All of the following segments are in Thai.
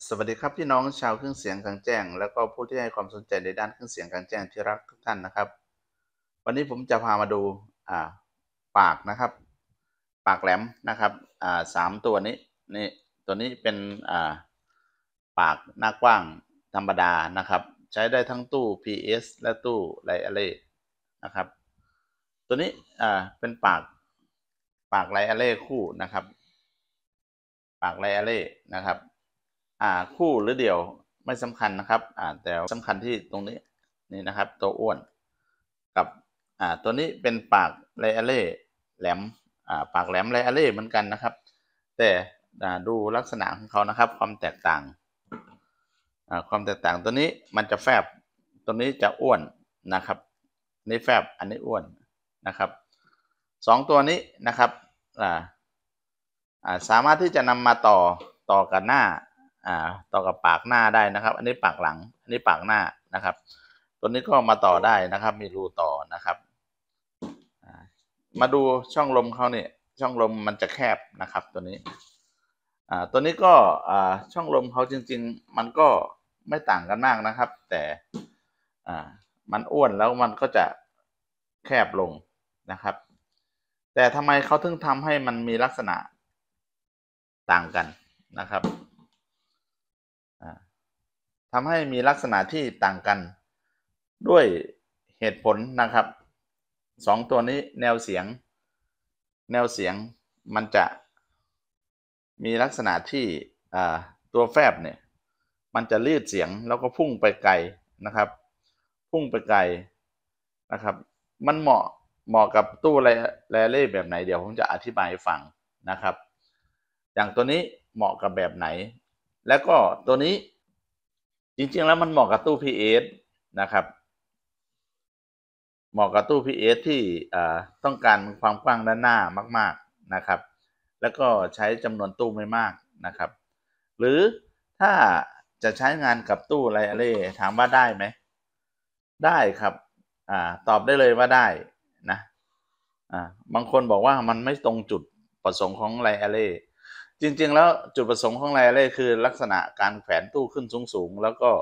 สวัสดีครับพี่น้องชาวเครื่องเสียงกลางแจ้งแล้วก็ผู้ที่ให้ความสนใจในด้านเครื่องเสียงกลางแจ้งที่รักทุกท่านนะครับวันนี้ผมจะพามาดูอ่าปากนะครับปากแหลมนะครับ3ตัวนี้นี่ตัวนี้เป็นปากหน้ากว้างธรรมดานะครับใช้ได้ทั้งตู้ PS และตู้ไลอาเล่นะครับตัวนี้เป็นปากไลอาเล่คู่นะครับปากไลอาเล่นะครับคู่หรือเดี่ยวไม่สำคัญนะครับแต่สำคัญที่ตรงนี้นี่นะครับตัวอ้วนกับตัวนี้เป็นปากไลอาเล่แหลมปากแหลมไลอาเล่เหมือนกันนะครับแต่ดูลักษณะของเขานะครับความแตกต่างตัวนี้มันจะแฟบตัวนี้จะอ้วนนะครับนี่แฟบอันนี้อ้วนนะครับ2 ตัวนี้นะครับสามารถที่จะนำมาต่อกับหน้าต่อกับปากหน้าได้นะครับอันนี้ปากหลังอันนี้ปากหน้านะครับตัวนี้ก็มาต่อได้นะครับมีรูต่อนะครับมาดูช่องลมเขาเนี่ยช่องลมมันจะแคบนะครับตัวนี้ก็ช่องลมเขาจริงๆมันก็ไม่ต่างกันมากนะครับแต่มันอ้วนแล้วมันก็จะแคบลงนะครับแต่ทำไมเขาถึงทำให้มันมีลักษณะต่างกันนะครับทำให้มีลักษณะที่ต่างกันด้วยเหตุผลนะครับ2 ตัวนี้แนวเสียงมันจะมีลักษณะที่ตัวแฟบเนี่ยมันจะรีดเสียงแล้วก็พุ่งไปไกลนะครับพุ่งไปไกลนะครับมันเหมาะกับตู้แรเล่แบบไหนเดี๋ยวผมจะอธิบายให้ฟังนะครับอย่างตัวนี้เหมาะกับแบบไหนแล้วก็ตัวนี้จริงๆแล้วมันเหมาะกับตู้ PS นะครับเหมาะกับตู้ PS ที่ต้องการความกว้างด้านหน้ามากๆนะครับแล้วก็ใช้จำนวนตู้ไม่มากนะครับหรือถ้าจะใช้งานกับตู้ไลอาเล่ถามว่าได้ไหมได้ครับตอบได้เลยว่าได้นะบางคนบอกว่ามันไม่ตรงจุดประสงค์ของไลอาเล่จริงๆแล้วจุดประสงค์ของไลอาเล่คือลักษณะการแขวนตู้ขึ้นสูงๆแล้วก็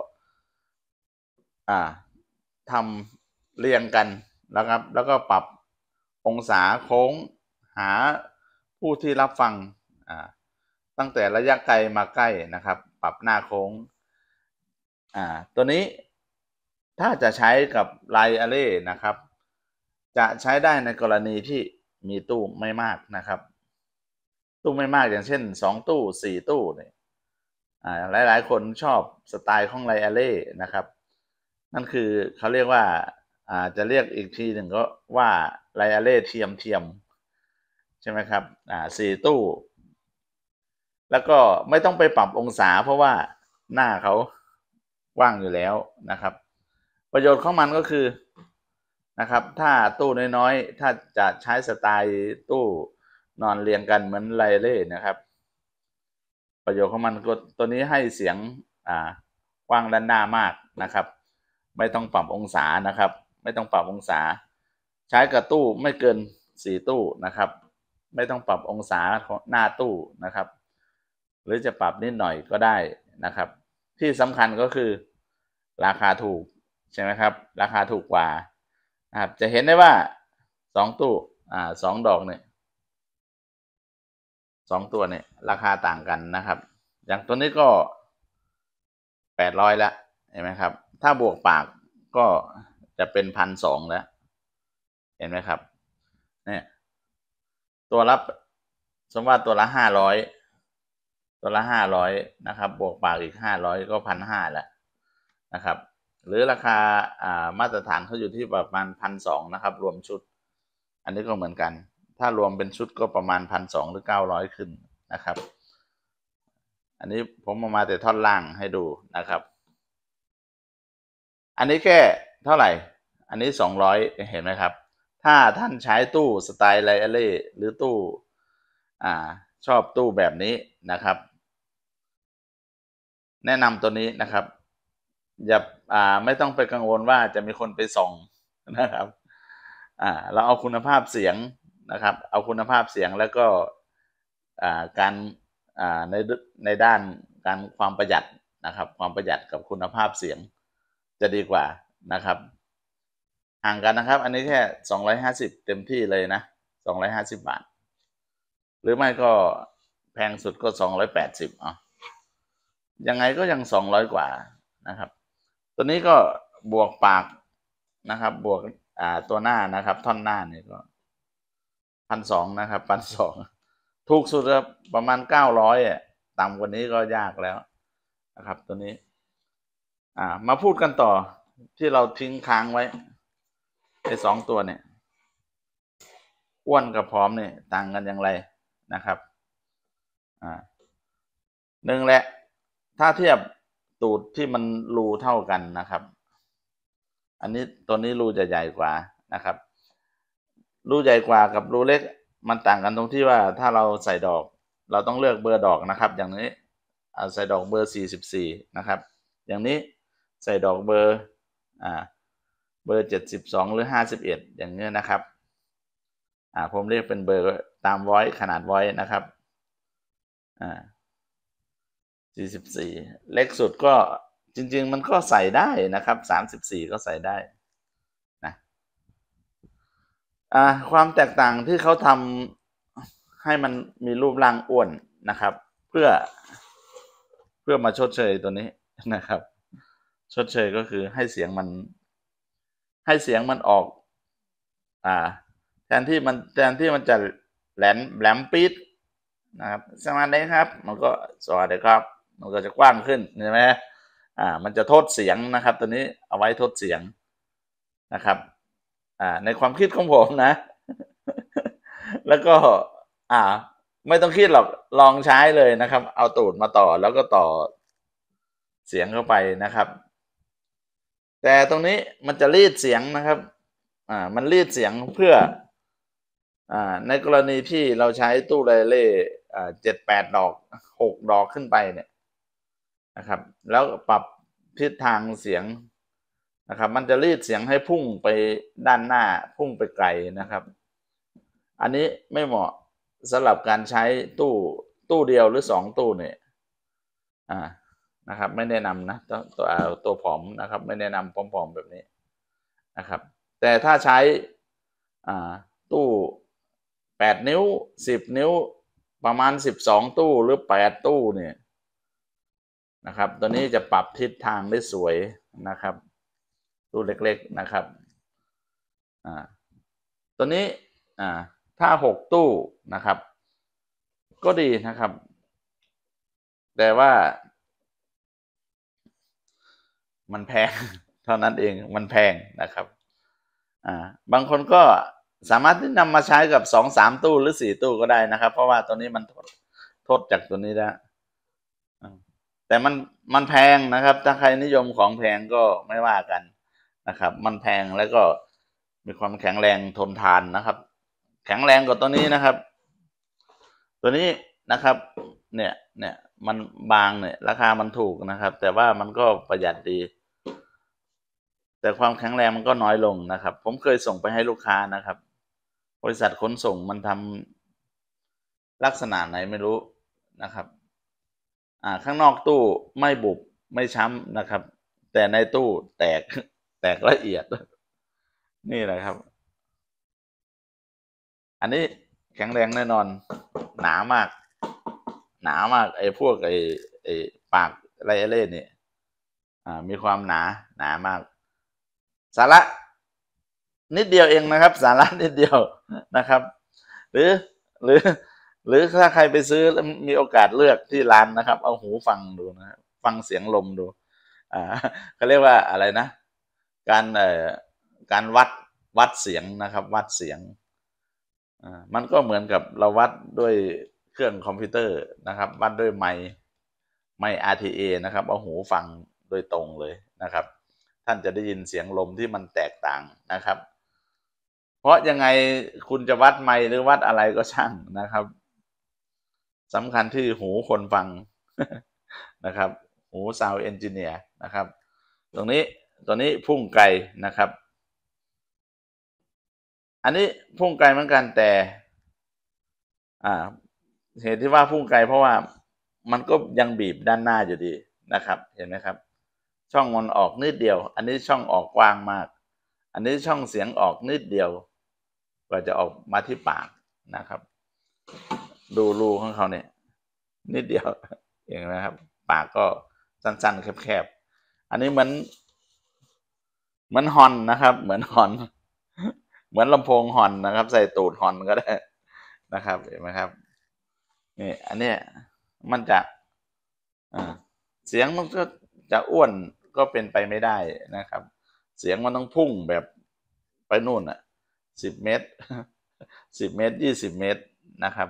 ทำเรียงกันนะครับแล้วก็ปรับองศาโค้งหาผู้ที่รับฟังตั้งแต่ระยะไกลมาใกล้นะครับปรับหน้าโค้งตัวนี้ถ้าจะใช้กับไลอาเล่นะครับจะใช้ได้ในกรณีที่มีตู้ไม่มากนะครับตู้ไม่มากอย่างเช่น2 ตู้4 ตู้เนี่ยหลายๆคนชอบสไตล์ของไลอาเล่นะครับนั่นคือเขาเรียกว่าจะเรียกอีกทีหนึ่งก็ว่าไลอาเล่เทียมใช่ไหมครับ4 ตู้แล้วก็ไม่ต้องไปปรับองศาเพราะว่าหน้าเขาว่างอยู่แล้วนะครับประโยชน์ของมันก็คือนะครับถ้าตู้น้อยๆถ้าจะใช้สไตล์ตู้นอนเรียงกันเหมือนไลเล่นะครับประโยชน์ของมันก็ตัวนี้ให้เสียงกว้างด้านหน้ามากนะครับไม่ต้องปรับองศานะครับไม่ต้องปรับองศาใช้กับตู้ไม่เกิน4 ตู้นะครับไม่ต้องปรับองศาของหน้าตู้นะครับหรือจะปรับนิดหน่อยก็ได้นะครับที่สำคัญก็คือราคาถูกใช่ไหมครับราคาถูกกว่านะครับจะเห็นได้ว่า2 ตู้2 ดอกเนี่ย2 ตัวเนี่ยราคาต่างกันนะครับอย่างตัวนี้ก็800แล้วเห็นไหมครับถ้าบวกปากก็จะเป็น1,200แล้วเห็นไหมครับเนี่ยตัวละสมมติว่าตัวละ500นะครับบวกปากอีก500ก็1,500แล้วนะครับหรือราคามาตรฐานเขาอยู่ที่ประมาณ1,200นะครับรวมชุดอันนี้ก็เหมือนกันถ้ารวมเป็นชุดก็ประมาณ1,200หรือ900ขึ้นนะครับอันนี้ผมเอามาแต่ท่อนล่างให้ดูนะครับอันนี้แค่เท่าไหร่อันนี้200เห็นไหมครับถ้าท่านใช้ตู้สไตล์ไลอาเล่หรือตู้ชอบตู้แบบนี้นะครับแนะนำตัวนี้นะครับอย่าไม่ต้องไปกังวลว่าจะมีคนไปส่องนะครับเราเอาคุณภาพเสียงนะครับเอาคุณภาพเสียงแล้วก็การในด้านความประหยัดนะครับความประหยัดกับคุณภาพเสียงจะดีกว่านะครับห่างกันนะครับอันนี้แค่250เต็มที่เลยนะ250 บาทหรือไม่ก็แพงสุดก็280ยังไงก็ยัง200กว่านะครับตัวนี้ก็บวกปากนะครับบวกตัวหน้านะครับท่อนหน้านี่ก็1,200นะครับ1,200ถูกสุดประมาณ900ต่ำกว่านี้ก็ยากแล้วนะครับตัวนี้มาพูดกันต่อที่เราทิ้งค้างไว้ไอ้2ตัวเนี่ยอ้วนกับผอมเนี่ยต่างกันอย่างไรนะครับหนึ่งแหละถ้าเทียบตูดที่มันรูเท่ากันนะครับอันนี้ตัวนี้รูจะใหญ่กว่านะครับรูใหญ่กว่ากับรูเล็กมันต่างกันตรงที่ว่าถ้าเราใส่ดอกเราต้องเลือกเบอร์ดอกนะครับอย่างนี้ใส่ดอกเบอร์44นะครับอย่างนี้ใส่ดอกเบอร์72หรือ51อย่างนี้นะครับผมเรียกเป็นเบอร์ตามไว้ขนาดไว้นะครับ44เล็กสุดก็จริงๆมันก็ใส่ได้นะครับ34ก็ใส่ได้นะความแตกต่างที่เขาทำให้มันมีรูปร่างอ้วนนะครับเพื่อมาชดเชยตัวนี้นะครับชดเชยก็คือให้เสียงมันออกแทนที่มันจะแหลมปี๊ดนะครับสวัสดีครับมันก็สวัสดีครับมันก็จะกว้างขึ้นใช่ไหมมันจะทดเสียงนะครับตัวนี้เอาไว้ทดเสียงนะครับในความคิดของผมนะ แล้วก็ไม่ต้องคิดหรอกลองใช้เลยนะครับเอาตูดมาต่อแล้วก็ต่อเสียงเข้าไปนะครับแต่ตรงนี้มันจะรีดเสียงนะครับมันรีดเสียงเพื่อในกรณีที่เราใช้ตู้ไดเล่7-8 ดอก6 ดอกขึ้นไปเนี่ยนะครับแล้วปรับทิศทางเสียงนะครับมันจะรีดเสียงให้พุ่งไปด้านหน้าพุ่งไปไกลนะครับอันนี้ไม่เหมาะสำหรับการใช้ตู้เดียวหรือ2 ตู้เนี่ยนะครับไม่แนะนำนะตัวผอมนะครับไม่แนะนำผอมๆแบบนี้นะครับแต่ถ้าใช้ตู้8 นิ้ว10 นิ้วประมาณ12 ตู้หรือ8 ตู้เนี่ยนะครับตัวนี้จะปรับทิศทางได้สวยนะครับตู้เล็กๆนะครับตัวนี้ถ้า6 ตู้นะครับก็ดีนะครับแต่ว่ามันแพงเท่านั้นเองมันแพงนะครับบางคนก็สามารถที่นำมาใช้กับ2-3 ตู้หรือ4 ตู้ก็ได้นะครับเพราะว่าตัวนี้มันทดจากตัวนี้ได้แต่มันแพงนะครับถ้าใครนิยมของแพงก็ไม่ว่ากันนะครับมันแพงแล้วก็มีความแข็งแรงทนทานนะครับแข็งแรงกว่าตัวนี้นะครับตัวนี้นะครับเนี่ยมันบางเนี่ยราคามันถูกนะครับแต่ว่ามันก็ประหยัดดีแต่ความแข็งแรงมันก็น้อยลงนะครับผมเคยส่งไปให้ลูกค้านะครับบริษัทขนส่งมันทำลักษณะไหนไม่รู้นะครับข้างนอกตู้ไม่บุบไม่ช้ำนะครับแต่ในตู้แตกละเอียดนี่แหละครับอันนี้แข็งแรงแน่นอนหนามากไอ้พวกไอ้ปากไรเล่นี่มีความหนามากสาระนิดเดียวเองนะครับสาระนิดเดียวนะครับหรือถ้าใครไปซื้อมีโอกาสเลือกที่ร้านนะครับเอาหูฟังดูนะฟังเสียงลมดูเขาเรียกว่าอะไรนะการวัดเสียงนะครับวัดเสียงมันก็เหมือนกับเราวัดด้วยเครื่องคอมพิวเตอร์นะครับวัดด้วยไมค์ RTA นะครับเอาหูฟังโดยตรงเลยนะครับท่านจะได้ยินเสียงลมที่มันแตกต่างนะครับเพราะยังไงคุณจะวัดไมค์หรือวัดอะไรก็ช่างนะครับสำคัญที่หูคนฟังนะครับหูซาวด์เอนจิเนียร์นะครับตัวนี้พุ่งไกลนะครับอันนี้พุ่งไกลเหมือนกันแต่เหตุที่ว่าพุ่งไกลเพราะว่ามันก็ยังบีบด้านหน้าอยู่ดีนะครับเห็นไหมครับช่องมันออกนิดเดียวอันนี้ช่องออกกว้างมากอันนี้ช่องเสียงออกนิดเดียวกว่าจะออกมาที่ปากนะครับดูรูของเขาเนี่ยนิดเดียวเห็นไหมครับปากก็สั้นๆแคบๆอันนี้เหมือนฮอนนะครับเหมือนฮอนเหมือนลำโพงฮอนนะครับใส่ตูดฮอนก็ได้นะครับเห็นไหมครับนี่อันนี้มันจะเสียงมันก็จะอ้วนก็เป็นไปไม่ได้นะครับเสียงมันต้องพุ่งแบบไปนู่นอ่ะ10 เมตร10 เมตร20 เมตรนะครับ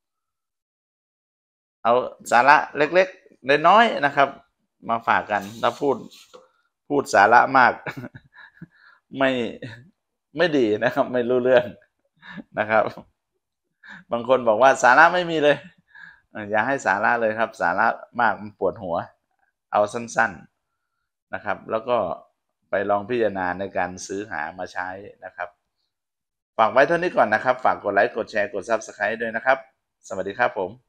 เอาสาระเล็กๆน้อยๆนะครับมาฝากกันถ้าพูดสาระมากไม่ไม่ดีนะครับไม่รู้เรื่องนะครับบางคนบอกว่าสาระไม่มีเลยอย่าให้สาระเลยครับสาระมากมันปวดหัวเอาสั้นๆนะครับแล้วก็ไปลองพิจารณาในการซื้อหามาใช้นะครับฝากไว้เท่านี้ก่อนนะครับฝากกดไลค์กดแชร์กด Subscribe ด้วยนะครับสวัสดีครับผม